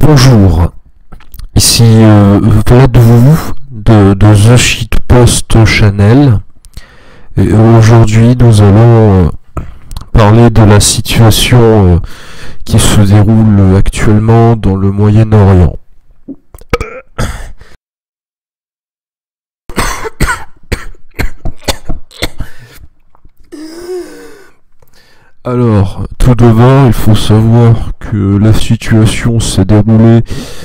Bonjour, ici Vlad de The Shitpost Channel. Et aujourd'hui nous allons parler de la situation qui se déroule actuellement dans le Moyen-Orient. Alors, tout d'abord, il faut savoir que la situation s'est déroulée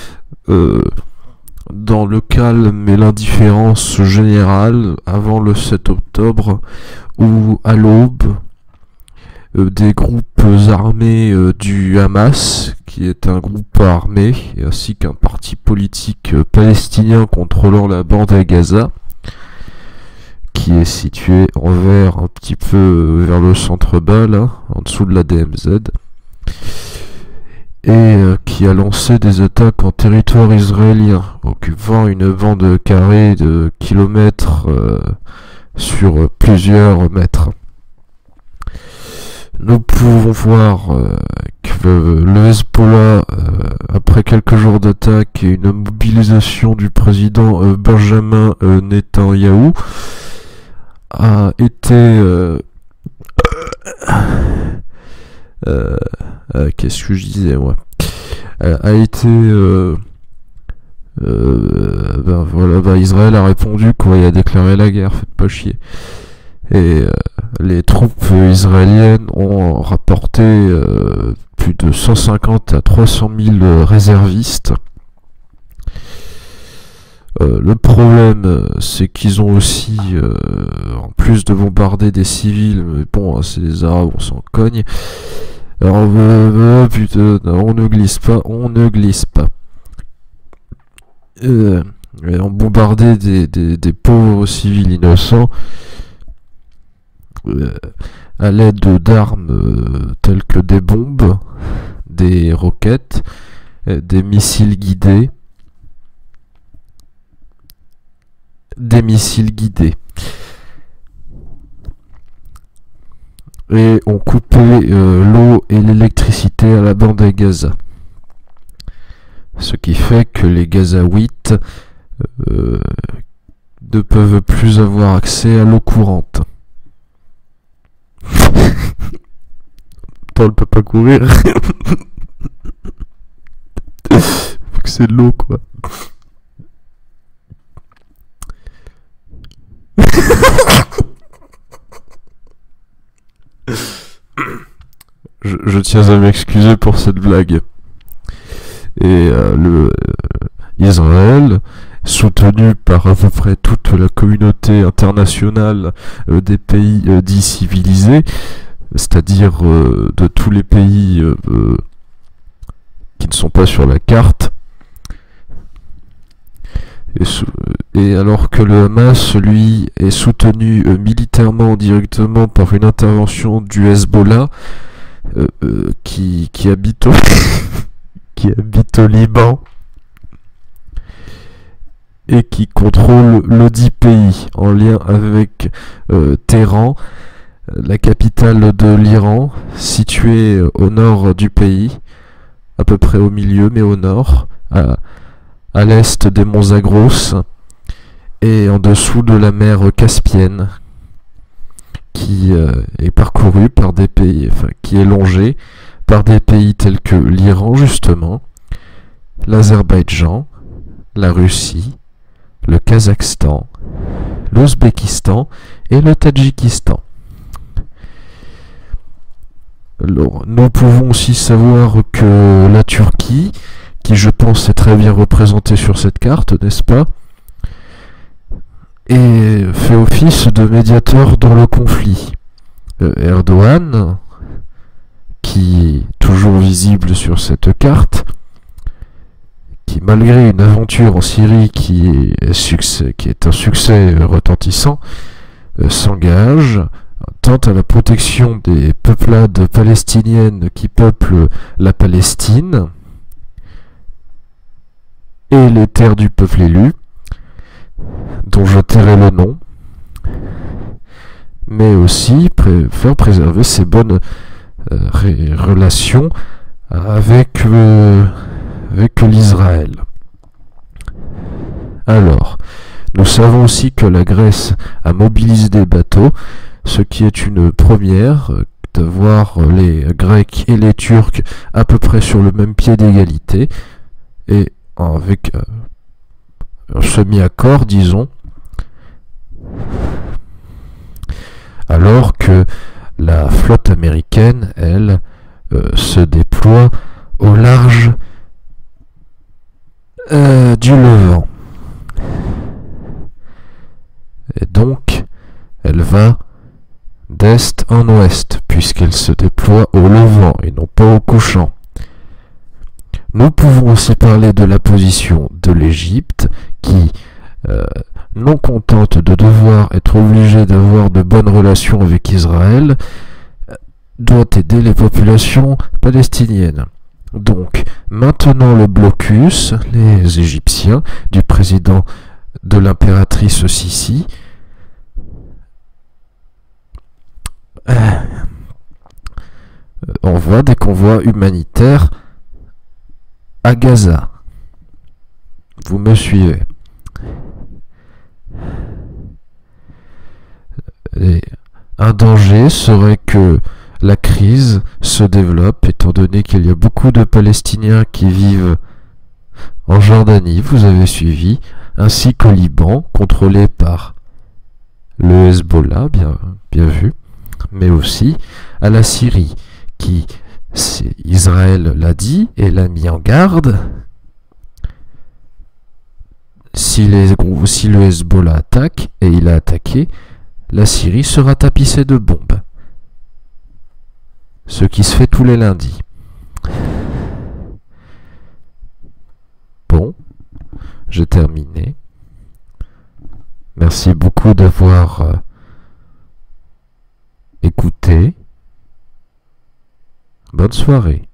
dans le calme et l'indifférence générale avant le 7 octobre, où à l'aube, des groupes armés du Hamas, qui est un groupe armé, ainsi qu'un parti politique palestinien contrôlant la bande à Gaza, qui est situé en vert un petit peu vers le centre bas là, en dessous de la DMZ, et qui a lancé des attaques en territoire israélien, occupant une bande carrée de kilomètres sur plusieurs mètres. Nous pouvons voir que le Hezbollah, après quelques jours d'attaque et une mobilisation du président Benjamin Netanyahou, a été qu'est-ce que je disais moi, a été Israël a répondu quoi, il a déclaré la guerre, faites pas chier. Et les troupes israéliennes ont rapporté plus de 150 à 300 000 réservistes. Le problème, c'est qu'ils ont aussi, en plus de bombarder des civils, mais bon, c'est des Arabes, on s'en cogne. Alors, putain, on ne glisse pas. On bombardé des pauvres civils innocents à l'aide d'armes telles que des bombes, des roquettes, des missiles guidés. Et ont coupé l'eau et l'électricité à la bande à Gaza. Ce qui fait que les Gazaouites ne peuvent plus avoir accès à l'eau courante. Attends, elle peut pas courir. Faut que c'est de l'eau quoi. Je tiens à m'excuser pour cette blague. Et Israël, soutenu par à peu près toute la communauté internationale des pays dits civilisés, c'est-à-dire de tous les pays qui ne sont pas sur la carte, et alors que le Hamas, lui, est soutenu militairement directement par une intervention du Hezbollah, qui habite au Liban et qui contrôle le dit pays en lien avec Téhéran, la capitale de l'Iran, située au nord du pays, à peu près au milieu, mais au nord, à l'est des monts Zagros et en dessous de la mer Caspienne, qui est parcourue par des pays, qui est longée par des pays tels que l'Iran justement, l'Azerbaïdjan, la Russie, le Kazakhstan, l'Ouzbékistan et le Tadjikistan. Alors, nous pouvons aussi savoir que la Turquie, qui je pense est très bien représentée sur cette carte, n'est-ce pas, et fait office de médiateur dans le conflit. Erdogan, qui est toujours visible sur cette carte, qui malgré une aventure en Syrie qui est un succès retentissant, s'engage tant à la protection des peuplades palestiniennes qui peuplent la Palestine et les terres du peuple élu, dont je tairai le nom, mais aussi faire préserver ses bonnes relations avec l'Israël Alors, nous savons aussi que la Grèce a mobilisé des bateaux, ce qui est une première, de voir les Grecs et les Turcs à peu près sur le même pied d'égalité, et avec un semi-accord, disons, alors que la flotte américaine, elle, se déploie au large du Levant. Et donc, elle va d'est en ouest, puisqu'elle se déploie au levant et non pas au couchant. Nous pouvons aussi parler de la position de l'Égypte, qui, non contente de devoir être obligée d'avoir de bonnes relations avec Israël, doit aider les populations palestiniennes. Donc, maintenant le blocus, les Égyptiens, du président de l'impératrice Sissi, envoie des convois humanitaires à Gaza. Vous me suivez? Et un danger serait que la crise se développe, étant donné qu'il y a beaucoup de Palestiniens qui vivent en Jordanie, vous avez suivi, ainsi qu'au Liban, contrôlé par le Hezbollah, bien vu, mais aussi à la Syrie, qui, Israël l'a dit et l'a mis en garde, si le Hezbollah attaque, et il a attaqué, la Syrie sera tapissée de bombes. Ce qui se fait tous les lundis. Bon, j'ai terminé. Merci beaucoup d'avoir écouté. Bonne soirée.